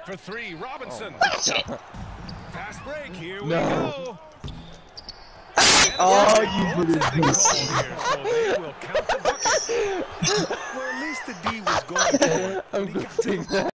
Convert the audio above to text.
for three. Robinson. Fast break. Here we go. Oh, you put it in. So they will count the bucket. Well, at least the D was going for it. I'm